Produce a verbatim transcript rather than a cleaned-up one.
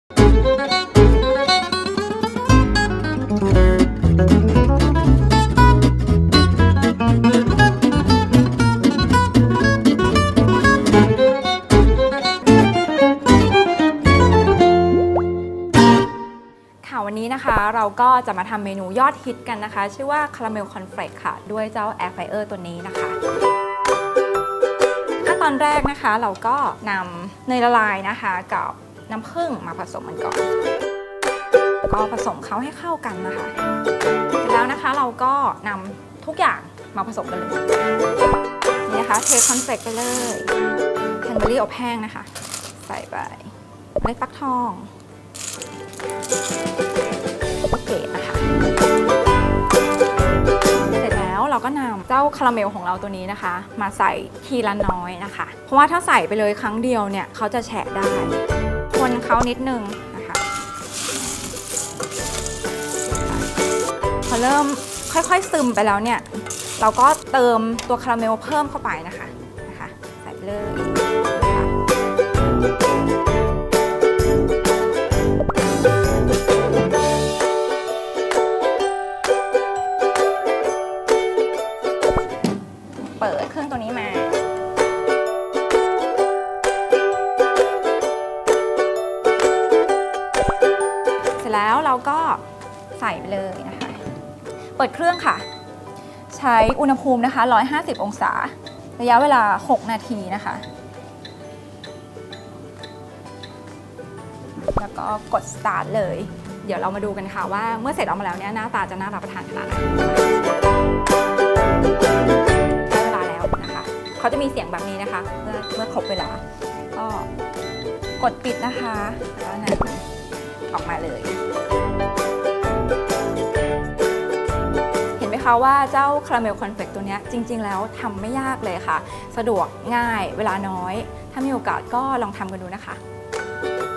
วันนี้นะคะเราก็จะมาทำเมนูยอดฮิตกันนะคะชื่อว่าคาราเมลคอนเฟลกค่ะด้วยเจ้าแอร์ไฟเออร์ตัวนี้นะคะขั้นตอนแรกนะคะเราก็นำเนยละลายนะคะกับน้ำผึ้งมาผสมกันก่อนก็ผสมเขาให้เข้ากันนะคะเสร็จแล้วนะคะเราก็นำทุกอย่างมาผสมกันเลยนี่นะคะเทคอนเฟลกไปเลยแคนเบอรี่อบแห้งนะคะใส่ไปเมล็ดฟักทองเกตนะคะเสร็จแล้วเราก็นำเจ้าคาราเมลของเราตัวนี้นะคะมาใส่ทีละน้อยนะคะเพราะว่าถ้าใส่ไปเลยครั้งเดียวเนี่ยเขาจะแฉะได้คนเขานิดนึงนะคะพอเริ่มค่อยๆซึมไปแล้วเนี่ยเราก็เติมตัวคาราเมลเพิ่มเข้าไปนะคะนะคะใส่ไปเลยเปิดเครื่องตัวนี้มาเสร็จแล้วเราก็ใส่ไปเลยนะคะเปิดเครื่องค่ะใช้อุณหภูมินะคะหนึ่งร้อยห้าสิบองศาระยะเวลาหกนาทีนะคะแล้วก็กด start เลยเดี๋ยวเรามาดูกันค่ะว่าเมื่อเสร็จออกมาแล้วเนี่ยหน้าตาจะน่ารับประทานขนาดไหนเขาจะมีเสียงแบบนี้นะคะเมื่อเมื่อครบเวลาก็กดปิดนะคะแล้วนำออกมาเลยเห็นไหมคะว่าเจ้าคาราเมลคอนเฟลกตัวนี้จริงๆแล้วทำไม่ยากเลยค่ะสะดวกง่ายเวลาน้อยถ้ามีโอกาสก็ลองทำกันดูนะคะ